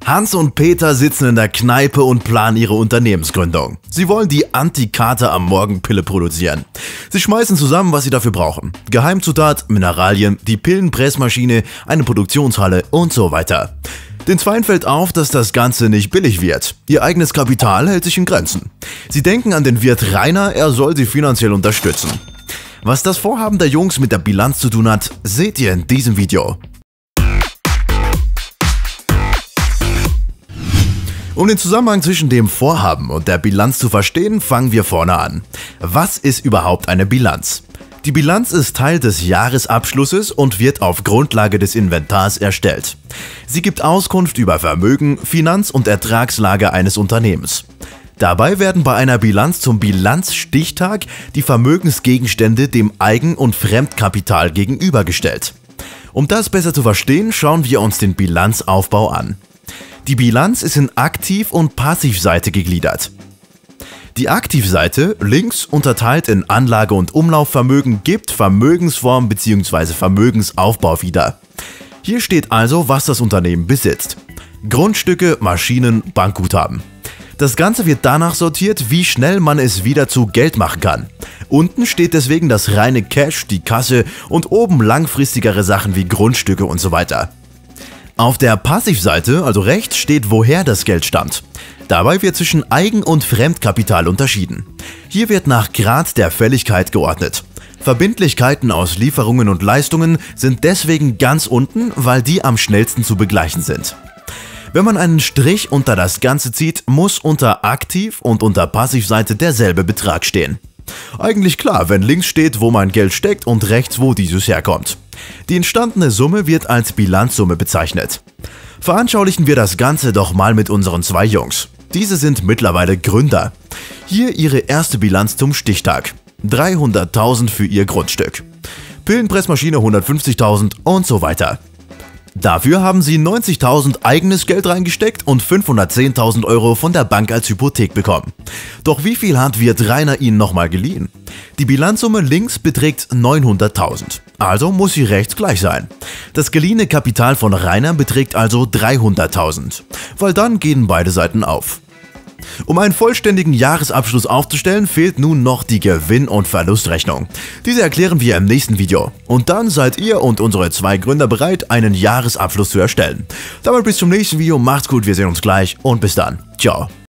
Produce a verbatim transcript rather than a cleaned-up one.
Hans und Peter sitzen in der Kneipe und planen ihre Unternehmensgründung. Sie wollen die Anti-Kater-am-Morgen-Pille produzieren. Sie schmeißen zusammen, was sie dafür brauchen. Geheimzutat, Mineralien, die Pillenpressmaschine, eine Produktionshalle und so weiter. Den Zweien fällt auf, dass das Ganze nicht billig wird. Ihr eigenes Kapital hält sich in Grenzen. Sie denken an den Wirt Rainer, er soll sie finanziell unterstützen. Was das Vorhaben der Jungs mit der Bilanz zu tun hat, seht ihr in diesem Video. Um den Zusammenhang zwischen dem Vorhaben und der Bilanz zu verstehen, fangen wir vorne an. Was ist überhaupt eine Bilanz? Die Bilanz ist Teil des Jahresabschlusses und wird auf Grundlage des Inventars erstellt. Sie gibt Auskunft über Vermögen, Finanz- und Ertragslage eines Unternehmens. Dabei werden bei einer Bilanz zum Bilanzstichtag die Vermögensgegenstände dem Eigen- und Fremdkapital gegenübergestellt. Um das besser zu verstehen, schauen wir uns den Bilanzaufbau an. Die Bilanz ist in Aktiv- und Passivseite gegliedert. Die Aktivseite, links unterteilt in Anlage- und Umlaufvermögen, gibt Vermögensform bzw. Vermögensaufbau wieder. Hier steht also, was das Unternehmen besitzt. Grundstücke, Maschinen, Bankguthaben. Das Ganze wird danach sortiert, wie schnell man es wieder zu Geld machen kann. Unten steht deswegen das reine Cash, die Kasse und oben langfristigere Sachen wie Grundstücke und so weiter. Auf der Passivseite, also rechts, steht, woher das Geld stammt. Dabei wird zwischen Eigen- und Fremdkapital unterschieden. Hier wird nach Grad der Fälligkeit geordnet. Verbindlichkeiten aus Lieferungen und Leistungen sind deswegen ganz unten, weil die am schnellsten zu begleichen sind. Wenn man einen Strich unter das Ganze zieht, muss unter Aktiv- und unter Passivseite derselbe Betrag stehen. Eigentlich klar, wenn links steht, wo mein Geld steckt und rechts, wo dieses herkommt. Die entstandene Summe wird als Bilanzsumme bezeichnet. Veranschaulichen wir das Ganze doch mal mit unseren zwei Jungs. Diese sind mittlerweile Gründer. Hier ihre erste Bilanz zum Stichtag. dreihunderttausend für ihr Grundstück. Pillenpressmaschine hundertfünfzigtausend und so weiter. Dafür haben sie neunzigtausend eigenes Geld reingesteckt und fünfhundertzehntausend Euro von der Bank als Hypothek bekommen. Doch wie viel hat Wirt Rainer ihnen nochmal geliehen? Die Bilanzsumme links beträgt neunhunderttausend, also muss sie rechts gleich sein. Das geliehene Kapital von Rainer beträgt also dreihunderttausend, weil dann gehen beide Seiten auf. Um einen vollständigen Jahresabschluss aufzustellen, fehlt nun noch die Gewinn- und Verlustrechnung. Diese erklären wir im nächsten Video. Und dann seid ihr und unsere zwei Gründer bereit, einen Jahresabschluss zu erstellen. Damit bis zum nächsten Video, macht's gut, wir sehen uns gleich und bis dann. Ciao.